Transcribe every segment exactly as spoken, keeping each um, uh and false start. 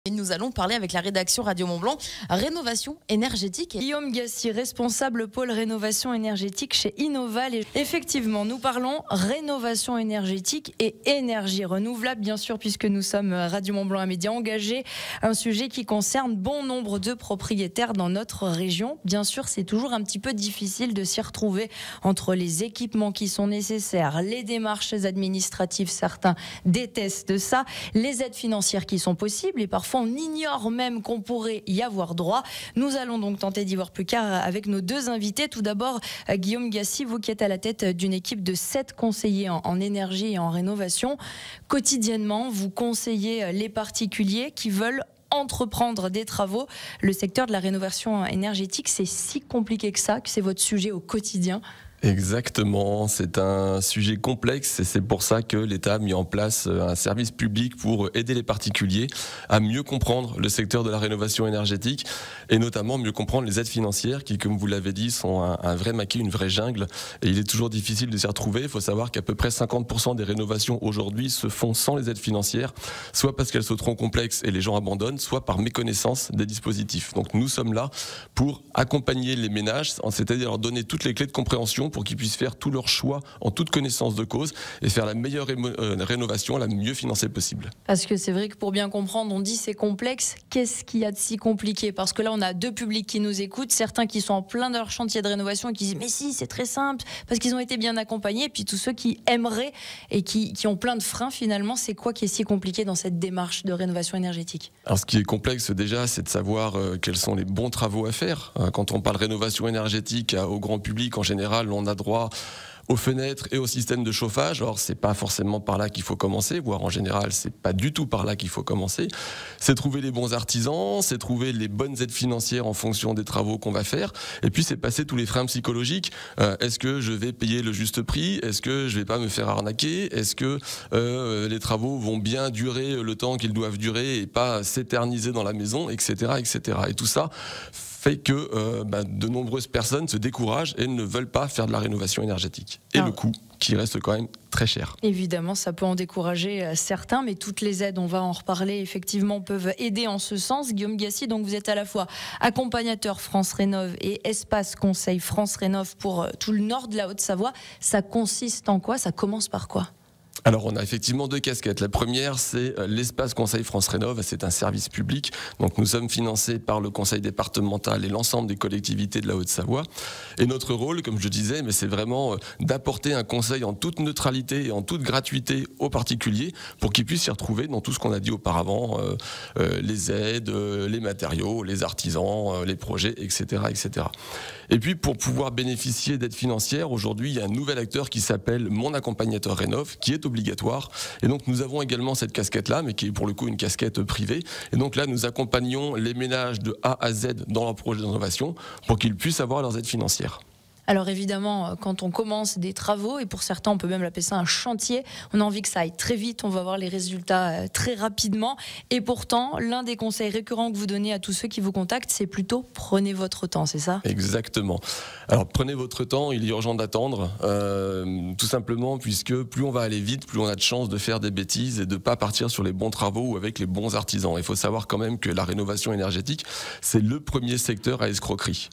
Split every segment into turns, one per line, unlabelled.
Et nous allons parler avec la rédaction Radio Mont-Blanc rénovation énergétique.
Guillaume Gassi, responsable pôle rénovation énergétique chez Innoval. Et effectivement, nous parlons rénovation énergétique et énergie renouvelable, bien sûr, puisque nous sommes Radio Mont-Blanc, un média engagé, un sujet qui concerne bon nombre de propriétaires dans notre région. Bien sûr, c'est toujours un petit peu difficile de s'y retrouver entre les équipements qui sont nécessaires, les démarches administratives, certains détestent ça, les aides financières qui sont possibles et parfois on ignore même qu'on pourrait y avoir droit. Nous allons donc tenter d'y voir plus clair avec nos deux invités. Tout d'abord, Guillaume Gassi, vous qui êtes à la tête d'une équipe de sept conseillers en, en énergie et en rénovation. Quotidiennement, vous conseillez les particuliers qui veulent entreprendre des travaux. Le secteur de la rénovation énergétique, c'est si compliqué que ça, que c'est votre sujet au quotidien?
Exactement, c'est un sujet complexe et c'est pour ça que l'État a mis en place un service public pour aider les particuliers à mieux comprendre le secteur de la rénovation énergétique et notamment mieux comprendre les aides financières qui, comme vous l'avez dit, sont un, un vrai maquis, une vraie jungle et il est toujours difficile de s'y retrouver. Il faut savoir qu'à peu près cinquante pour cent des rénovations aujourd'hui se font sans les aides financières, soit parce qu'elles sont trop complexes et les gens abandonnent, soit par méconnaissance des dispositifs. Donc nous sommes là pour accompagner les ménages, c'est-à-dire leur donner toutes les clés de compréhension pour qu'ils puissent faire tous leurs choix en toute connaissance de cause et faire la meilleure euh, rénovation, la mieux financée possible.
Parce que c'est vrai que pour bien comprendre, on dit c'est complexe. Qu'est-ce qu'il y a de si compliqué? Parce que là, on a deux publics qui nous écoutent, certains qui sont en plein de leur chantier de rénovation et qui disent mais si, c'est très simple, parce qu'ils ont été bien accompagnés. Et puis tous ceux qui aimeraient et qui, qui ont plein de freins finalement, c'est quoi qui est si compliqué dans cette démarche de rénovation énergétique?
Alors ce qui est complexe déjà, c'est de savoir euh, quels sont les bons travaux à faire. Euh, quand on parle rénovation énergétique euh, au grand public, en général, on a droit aux fenêtres et au système de chauffage. Alors c'est pas forcément par là qu'il faut commencer, voire en général c'est pas du tout par là qu'il faut commencer. C'est trouver les bons artisans, c'est trouver les bonnes aides financières en fonction des travaux qu'on va faire, et puis c'est passer tous les freins psychologiques. Euh, est-ce que je vais payer le juste prix? Est-ce que je vais pas me faire arnaquer? Est-ce que euh, les travaux vont bien durer le temps qu'ils doivent durer et pas s'éterniser dans la maison, et cetera, et cetera. Et tout ça fait que euh, bah, de nombreuses personnes se découragent et ne veulent pas faire de la rénovation énergétique. Et ah. le coût qui reste quand même très cher.
Évidemment, ça peut en décourager certains, mais toutes les aides, on va en reparler, effectivement, peuvent aider en ce sens. Guillaume Gassi, donc vous êtes à la fois accompagnateur France Rénov et espace conseil France Rénov pour tout le nord de la Haute-Savoie. Ça consiste en quoi? Ça commence par quoi?
Alors on a effectivement deux casquettes. La première, c'est l'espace Conseil France Rénov. C'est un service public. Donc nous sommes financés par le conseil départemental et l'ensemble des collectivités de la Haute-Savoie. Et notre rôle, comme je disais, mais c'est vraiment d'apporter un conseil en toute neutralité et en toute gratuité aux particuliers pour qu'ils puissent s'y retrouver dans tout ce qu'on a dit auparavant, euh, euh, les aides, euh, les matériaux, les artisans, euh, les projets, et cetera, et cetera. Et puis pour pouvoir bénéficier d'aides financières, aujourd'hui il y a un nouvel acteur qui s'appelle Mon Accompagnateur Rénov, qui est obligatoire. Et donc nous avons également cette casquette-là, mais qui est pour le coup une casquette privée. Et donc là, nous accompagnons les ménages de A à Z dans leur projet d'innovation pour qu'ils puissent avoir leurs aides financières.
Alors évidemment, quand on commence des travaux, et pour certains on peut même l'appeler ça un chantier, on a envie que ça aille très vite, on va voir les résultats très rapidement. Et pourtant, l'un des conseils récurrents que vous donnez à tous ceux qui vous contactent, c'est plutôt prenez votre temps, c'est ça?
Exactement. Alors prenez votre temps, il est urgent d'attendre, euh, tout simplement puisque plus on va aller vite, plus on a de chances de faire des bêtises et de ne pas partir sur les bons travaux ou avec les bons artisans. Il faut savoir quand même que la rénovation énergétique, c'est le premier secteur à escroquerie.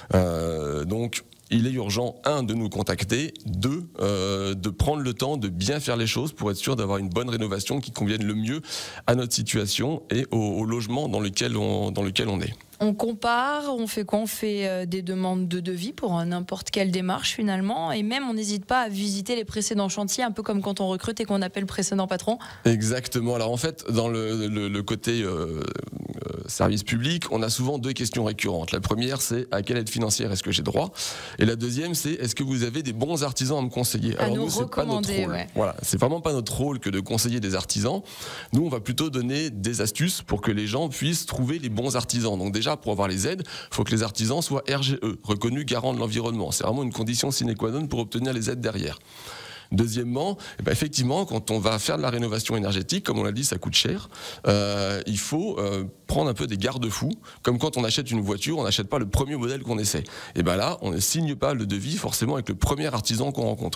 Euh, donc il est urgent, un, de nous contacter, deux, euh, de prendre le temps de bien faire les choses pour être sûr d'avoir une bonne rénovation qui convienne le mieux à notre situation et au, au logement dans lequel on, dans lequel on est.
On compare, on fait quoi? On fait euh, des demandes de devis pour euh, n'importe quelle démarche finalement, et même on n'hésite pas à visiter les précédents chantiers, un peu comme quand on recrute et qu'on appelle le précédent patron.
Exactement. Alors en fait, dans le, le, le côté euh, service public, on a souvent deux questions récurrentes. La première, c'est à quelle aide financière est-ce que j'ai droit? Et la deuxième, c'est est-ce que vous avez des bons artisans à me conseiller?
À
Alors
nous
nous, c'est pas notre rôle.
Ouais.
Voilà, c'est vraiment pas notre rôle que de conseiller des artisans. Nous, on va plutôt donner des astuces pour que les gens puissent trouver les bons artisans. Donc déjà, pour avoir les aides, il faut que les artisans soient R G E, reconnus garants de l'environnement. C'est vraiment une condition sine qua non pour obtenir les aides derrière. Deuxièmement, eh ben effectivement, quand on va faire de la rénovation énergétique, comme on l'a dit, ça coûte cher. Euh, il faut euh, prendre un peu des garde-fous. Comme quand on achète une voiture, on n'achète pas le premier modèle qu'on essaie. Et ben là, on ne signe pas le devis forcément avec le premier artisan qu'on rencontre.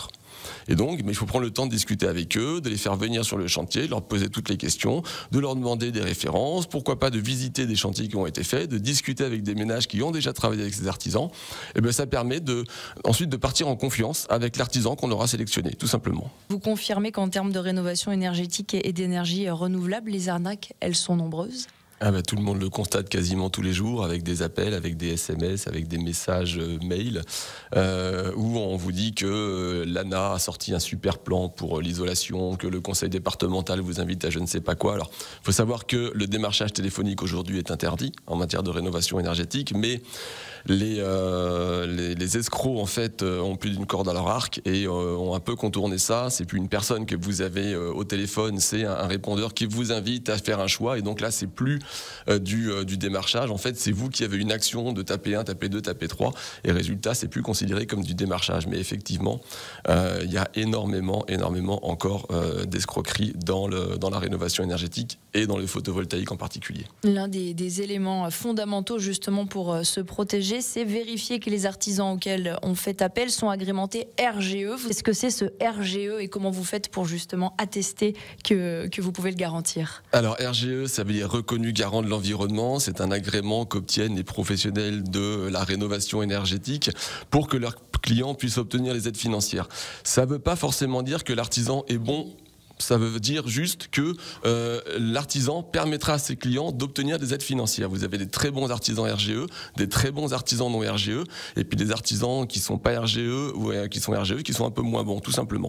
Et donc, mais il faut prendre le temps de discuter avec eux, de les faire venir sur le chantier, de leur poser toutes les questions, de leur demander des références, pourquoi pas de visiter des chantiers qui ont été faits, de discuter avec des ménages qui ont déjà travaillé avec ces artisans. Et bien, ça permet de, ensuite de partir en confiance avec l'artisan qu'on aura sélectionné, tout simplement.
Vous confirmez qu'en termes de rénovation énergétique et d'énergie renouvelable, les arnaques, elles sont nombreuses ?
Ah bah, tout le monde le constate quasiment tous les jours avec des appels, avec des S M S, avec des messages euh, mail euh, où on vous dit que euh, l'A N A a sorti un super plan pour euh, l'isolation, que le conseil départemental vous invite à je ne sais pas quoi. Alors, il faut savoir que le démarchage téléphonique aujourd'hui est interdit en matière de rénovation énergétique, mais les, euh, les, les escrocs en fait euh, ont plus d'une corde à leur arc et euh, ont un peu contourné ça. C'est plus une personne que vous avez euh, au téléphone, c'est un, un répondeur qui vous invite à faire un choix et donc là c'est plus Euh, du, euh, du démarchage. En fait, c'est vous qui avez une action de taper un, taper deux, taper trois, et résultat, c'est plus considéré comme du démarchage. Mais effectivement, euh, il y a énormément, énormément encore euh, d'escroqueries dans, le, dans la rénovation énergétique et dans le photovoltaïque en particulier.
L'un des, des éléments fondamentaux justement pour se protéger, c'est vérifier que les artisans auxquels on fait appel sont agrémentés R G E. Qu'est-ce que c'est ce R G E et comment vous faites pour justement attester que, que vous pouvez le garantir?
Alors R G E, ça veut dire reconnu garant de l'environnement. C'est un agrément qu'obtiennent les professionnels de la rénovation énergétique pour que leurs clients puissent obtenir les aides financières. Ça ne veut pas forcément dire que l'artisan est bon. Ça veut dire juste que euh, l'artisan permettra à ses clients d'obtenir des aides financières. Vous avez des très bons artisans R G E, des très bons artisans non R G E, et puis des artisans qui ne sont pas R G E ou euh, qui sont R G E qui sont un peu moins bons, tout simplement.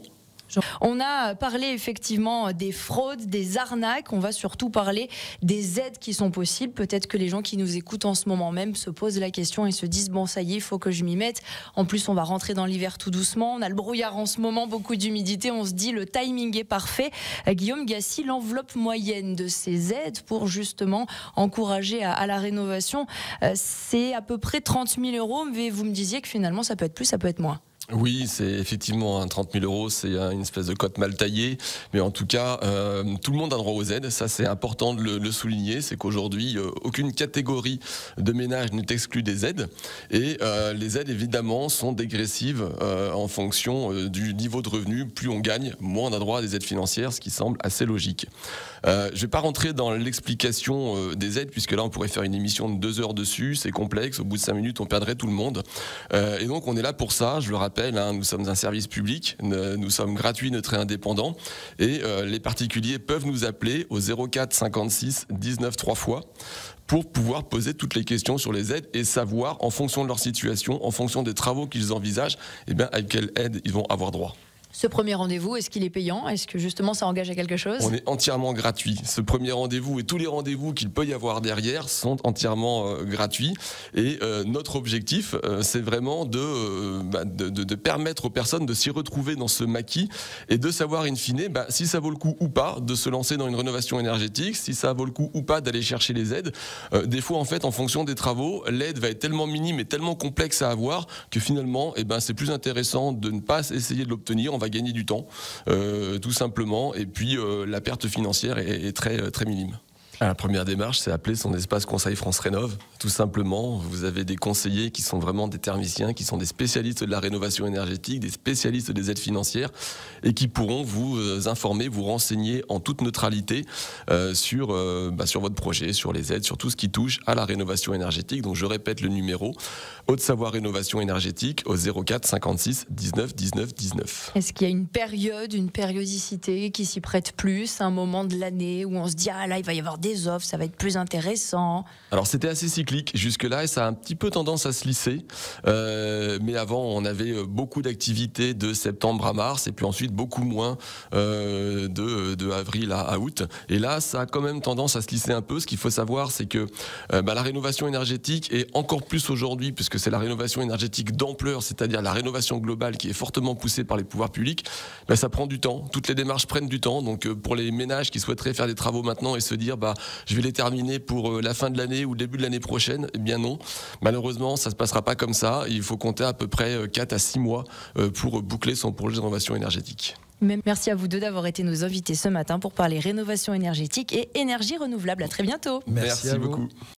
On a parlé effectivement des fraudes, des arnaques, on va surtout parler des aides qui sont possibles. Peut-être que les gens qui nous écoutent en ce moment même se posent la question et se disent bon ça y est, il faut que je m'y mette. En plus on va rentrer dans l'hiver tout doucement, on a le brouillard en ce moment, beaucoup d'humidité, on se dit le timing est parfait. Guillaume Gassi, l'enveloppe moyenne de ces aides pour justement encourager à, à la rénovation, c'est à peu près trente mille euros, mais vous me disiez que finalement ça peut être plus, ça peut être moins.
Oui, c'est effectivement hein, trente mille euros, c'est une espèce de cote mal taillée, mais en tout cas, euh, tout le monde a droit aux aides. Ça, c'est important de le, le souligner, c'est qu'aujourd'hui, euh, aucune catégorie de ménage n'est exclue des aides, et euh, les aides évidemment sont dégressives euh, en fonction euh, du niveau de revenu. Plus on gagne, moins on a droit à des aides financières, ce qui semble assez logique. Euh, je ne vais pas rentrer dans l'explication euh, des aides, puisque là, on pourrait faire une émission de deux heures dessus. C'est complexe. Au bout de cinq minutes, on perdrait tout le monde. Euh, et donc, on est là pour ça. Je le rappelle. Nous sommes un service public, nous sommes gratuits, neutres et indépendants, et euh, les particuliers peuvent nous appeler au zéro quatre cinquante-six dix-neuf trois fois pour pouvoir poser toutes les questions sur les aides et savoir, en fonction de leur situation, en fonction des travaux qu'ils envisagent, eh bien, à quelle aide ils vont avoir droit.
Ce premier rendez-vous, est-ce qu'il est payant? Est-ce que justement ça engage à quelque chose?
On est entièrement gratuit. Ce premier rendez-vous et tous les rendez-vous qu'il peut y avoir derrière sont entièrement euh, gratuits. Et euh, notre objectif, euh, c'est vraiment de, euh, bah, de, de, de permettre aux personnes de s'y retrouver dans ce maquis et de savoir in fine bah, si ça vaut le coup ou pas de se lancer dans une rénovation énergétique, si ça vaut le coup ou pas d'aller chercher les aides. Euh, des fois, en fait, en fonction des travaux, l'aide va être tellement minime et tellement complexe à avoir que finalement, eh ben, c'est plus intéressant de ne pas essayer de l'obtenir. On va gagner du temps, euh, tout simplement, et puis euh, la perte financière est, est très, très minime. La première démarche, c'est appeler son espace conseil France Rénov. Tout simplement, vous avez des conseillers qui sont vraiment des thermiciens, qui sont des spécialistes de la rénovation énergétique, des spécialistes des aides financières, et qui pourront vous informer, vous renseigner en toute neutralité euh, sur, euh, bah, sur votre projet, sur les aides, sur tout ce qui touche à la rénovation énergétique. Donc je répète le numéro, Haute-Savoie Rénovation Énergétique, au zéro quatre cinquante-six dix-neuf dix-neuf dix-neuf.
Est-ce qu'il y a une période, une périodicité qui s'y prête plus, un moment de l'année où on se dit ah là il va y avoir des offres, ça va être plus intéressant?
Alors c'était assez cyclique jusque-là et ça a un petit peu tendance à se lisser. Euh, mais avant on avait beaucoup d'activités de septembre à mars et puis ensuite beaucoup moins euh, de, de avril à, à août. Et là ça a quand même tendance à se lisser un peu. Ce qu'il faut savoir c'est que euh, bah, la rénovation énergétique est encore plus aujourd'hui, puisque c'est la rénovation énergétique d'ampleur, c'est-à-dire la rénovation globale qui est fortement poussée par les pouvoirs publics, bah, ça prend du temps. Toutes les démarches prennent du temps. Donc euh, pour les ménages qui souhaiteraient faire des travaux maintenant et se dire bah je vais les terminer pour la fin de l'année ou le début de l'année prochaine, eh bien non. Malheureusement, ça ne se passera pas comme ça. Il faut compter à peu près quatre à six mois pour boucler son projet de rénovation énergétique.
Merci à vous deux d'avoir été nos invités ce matin pour parler rénovation énergétique et énergie renouvelable. À très bientôt.
Merci, Merci beaucoup.